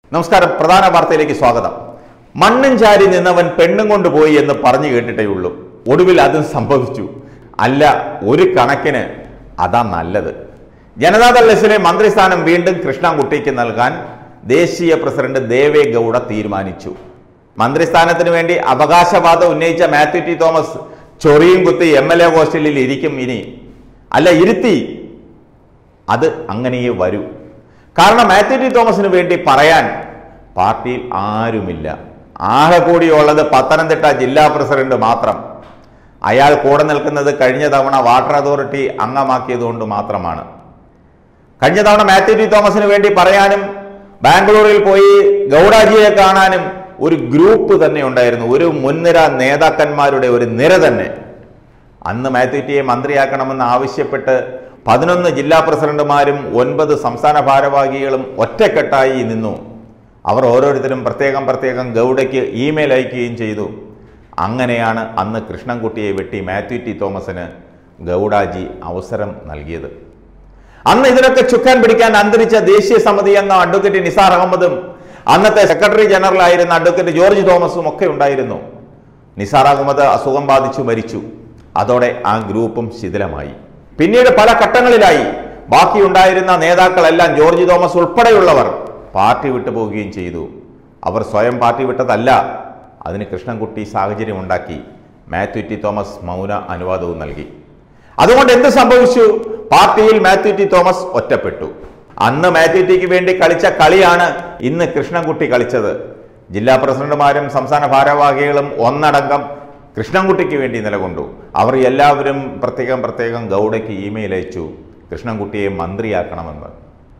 നമസ്കാരം. പ്രധാന വാർത്തയിലേക്ക് സ്വാഗതം. മണ്ണും ചാരി നിന്നവൻ പെണ്ണും കൊണ്ടുപോയി എന്ന് പറഞ്ഞു കേട്ടിട്ടേയുള്ളൂ. ഒടുവിൽ അതും സംഭവിച്ചു. അല്ല, ഒരു കണക്കിന് അതാ നല്ലത്. ജനതാദൾ എസിലെ മന്ത്രിസ്ഥാനം വീണ്ടും കൃഷ്ണൻകുട്ടിക്ക് നൽകാൻ ദേശീയ പ്രസിഡന്റ് ദേവേ ഗൌഡ തീരുമാനിച്ചു. മന്ത്രിസ്ഥാനത്തിന് വേണ്ടി അവകാശവാദം ഉന്നയിച്ച മാത്യു ടി തോമസ് ചൊറിയും കുത്തി MLA ഹോസ്റ്റലിൽ ഇരിക്കും. ഇനി അല്ല, ഇരുത്തി. അത് അങ്ങനെയേ വരൂ. കാരണം മാത്യു ടി തോമസിന് വേണ്ടി പറയാൻ പാർട്ടിയിൽ ആരുമില്ല. ആകെ കൂടിയുള്ളത് പത്തനംതിട്ട ജില്ലാ പ്രസിഡന്റ് മാത്രം. അയാൾ കൂടെ നിൽക്കുന്നത് കഴിഞ്ഞ തവണ വാട്ടർ അതോറിറ്റി അംഗമാക്കിയതുകൊണ്ട് മാത്രമാണ്. കഴിഞ്ഞ തവണ മാത്യു ടി തോമസിന് വേണ്ടി പറയാനും ബാംഗ്ലൂരിൽ പോയി ഗൗഡാജിയെ കാണാനും ഒരു ഗ്രൂപ്പ് തന്നെ ഉണ്ടായിരുന്നു. ഒരു മുൻനിര നേതാക്കന്മാരുടെ ഒരു നിര തന്നെ. അന്ന് മാത്യു ടിയെ മന്ത്രിയാക്കണമെന്ന് ആവശ്യപ്പെട്ട് 11 ജില്ലാ പ്രസിഡന്റുമാരും 9 സംസ്ഥാന ഭാരവാഹികളും ഒറ്റക്കെട്ടായി നിന്നു. അവർ ഓരോരുത്തരും പ്രത്യേകം ഗൗഡയ്ക്ക് ഇമെയിൽ അയക്കുകയും ചെയ്തു. അങ്ങനെയാണ് അന്ന് കൃഷ്ണൻകുട്ടിയെ വെട്ടി മാത്യു ടി തോമസിന് ഗൗഡാജി അവസരം നൽകിയത്. അന്ന് ഇതിനൊക്കെ ചുക്കാൻ പിടിക്കാൻ അന്തരിച്ച ദേശീയ സമിതി അംഗം അഡ്വക്കേറ്റ് നിസാർ അഹമ്മദും അന്നത്തെ സെക്രട്ടറി ജനറൽ ആയിരുന്ന അഡ്വക്കേറ്റ് ജോർജ് തോമസും ഒക്കെ ഉണ്ടായിരുന്നു. നിസാർ അഹമ്മദ് അസുഖം ബാധിച്ചു മരിച്ചു. അതോടെ ആ ഗ്രൂപ്പും ശിഥിലമായി. പിന്നീട് പല ഘട്ടങ്ങളിലായി ബാക്കിയുണ്ടായിരുന്ന നേതാക്കളെല്ലാം ജോർജ് തോമസ് ഉൾപ്പെടെയുള്ളവർ പാർട്ടി വിട്ടുപോവുകയും ചെയ്തു. അവർ സ്വയം പാർട്ടി വിട്ടതല്ല, അതിന് കൃഷ്ണൻകുട്ടി സാഹചര്യം ഉണ്ടാക്കി. മാത്യു ടി തോമസ് മൗന അനുവാദവും നൽകി. അതുകൊണ്ട് എന്ത് സംഭവിച്ചു? പാർട്ടിയിൽ മാത്യു ടി തോമസ് ഒറ്റപ്പെട്ടു. അന്ന് മാത്യു ടിക്ക് വേണ്ടി കളിച്ച കളിയാണ് ഇന്ന് കൃഷ്ണൻകുട്ടി കളിച്ചത്. ജില്ലാ പ്രസിഡന്റുമാരും സംസ്ഥാന ഭാരവാഹികളും ഒന്നടങ്കം കൃഷ്ണൻകുട്ടിക്ക് വേണ്ടി നിലകൊണ്ടു. അവർ എല്ലാവരും പ്രത്യേകം ഗൗഡയ്ക്ക് ഇമെയിൽ അയച്ചു കൃഷ്ണൻകുട്ടിയെ മന്ത്രിയാക്കണമെന്ന്.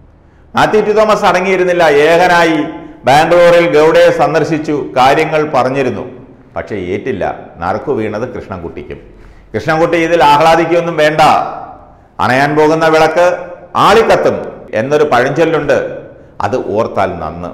മാത്യു ടി തോമസ് അടങ്ങിയിരുന്നില്ല. ഏകനായി ബാംഗ്ലൂരിൽ ഗൗഡയെ സന്ദർശിച്ചു, കാര്യങ്ങൾ പറഞ്ഞിരുന്നു. പക്ഷേ ഏറ്റില്ല. നറുക്കു വീണത് കൃഷ്ണൻകുട്ടിക്കും. കൃഷ്ണൻകുട്ടി ഇതിൽ ആഹ്ലാദിക്കൊന്നും വേണ്ട. അണയാൻ പോകുന്ന വിളക്ക് ആളിക്കത്തും എന്നൊരു പഴഞ്ചൊല്ലുണ്ട്. അത് ഓർത്താൽ നന്ന്.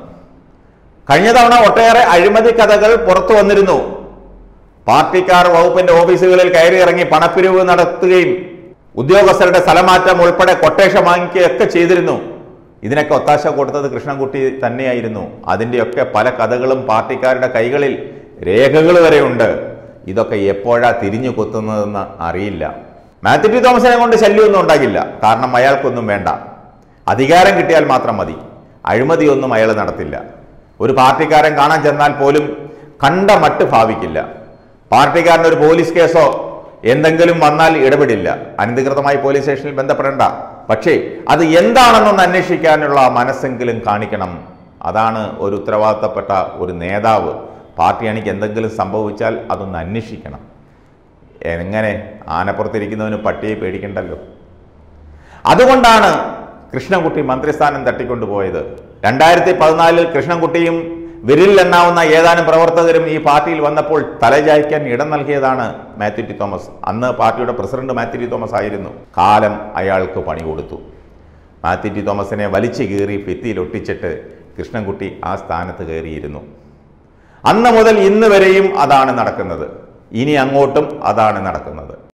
കഴിഞ്ഞ തവണ ഒട്ടേറെ അഴിമതി കഥകൾ പുറത്തു വന്നിരുന്നു. പാർട്ടിക്കാർ വകുപ്പിന്റെ ഓഫീസുകളിൽ കയറി ഇറങ്ങി പണപ്പിരിവ് നടത്തുകയും ഉദ്യോഗസ്ഥരുടെ സ്ഥലമാറ്റം ഉൾപ്പെടെ കൊട്ടേഷൻ വാങ്ങിക്കുകയൊക്കെ ചെയ്തിരുന്നു. ഇതിനൊക്കെ ഒത്താശ കൊടുത്തത് കൃഷ്ണൻകുട്ടി തന്നെയായിരുന്നു. അതിൻ്റെയൊക്കെ പല കഥകളും പാർട്ടിക്കാരുടെ കൈകളിൽ രേഖകൾ വരെ ഉണ്ട്. ഇതൊക്കെ എപ്പോഴാ തിരിഞ്ഞു കൊത്തുന്നതെന്ന് അറിയില്ല. മാത്യു ടി തോമസിനെ കൊണ്ട് ശല്യമൊന്നും ഉണ്ടാകില്ല. കാരണം അയാൾക്കൊന്നും വേണ്ട. അധികാരം കിട്ടിയാൽ മാത്രം മതി. അഴിമതിയൊന്നും അയാൾ നടത്തില്ല. ഒരു പാർട്ടിക്കാരൻ കാണാൻ ചെന്നാൽ പോലും കണ്ട മട്ട് ഭാവിക്കില്ല. പാർട്ടിക്കാരൻ ഒരു പോലീസ് കേസോ എന്തെങ്കിലും വന്നാൽ ഇടപെടില്ല. അനധികൃതമായി പോലീസ് സ്റ്റേഷനിൽ ബന്ധപ്പെടേണ്ട. പക്ഷേ അത് എന്താണെന്നൊന്ന് അന്വേഷിക്കാനുള്ള മനസ്സെങ്കിലും കാണിക്കണം. അതാണ് ഒരു ഉത്തരവാദിത്തപ്പെട്ട ഒരു നേതാവ്. പാർട്ടി അണിക്ക് എന്തെങ്കിലും സംഭവിച്ചാൽ അതൊന്ന് അന്വേഷിക്കണം. എങ്ങനെ ആനപ്പുറത്തിരിക്കുന്നവന് പട്ടിയെ പേടിക്കണ്ടല്ലോ. അതുകൊണ്ടാണ് കൃഷ്ണൻകുട്ടി മന്ത്രിസ്ഥാനം തട്ടിക്കൊണ്ടുപോയത്. 2014 കൃഷ്ണൻകുട്ടിയും വിരലിലെണ്ണാവുന്ന ഏതാനും പ്രവർത്തകരും ഈ പാർട്ടിയിൽ വന്നപ്പോൾ തലചായ്ക്കാൻ ഇടം നൽകിയതാണ് മാത്യു ടി തോമസ്. അന്ന് പാർട്ടിയുടെ പ്രസിഡന്റ് മാത്യു ടി തോമസ് ആയിരുന്നു. കാലം അയാൾക്ക് പണി കൊടുത്തു. മാത്യു ടി തോമസിനെ വലിച്ചു കീറി ഭിത്തിയിലൊട്ടിച്ചിട്ട് കൃഷ്ണൻകുട്ടി ആ സ്ഥാനത്ത് കയറിയിരുന്നു. അന്ന് മുതൽ ഇന്ന് വരെയും അതാണ് നടക്കുന്നത്. ഇനി അങ്ങോട്ടും അതാണ് നടക്കുന്നത്.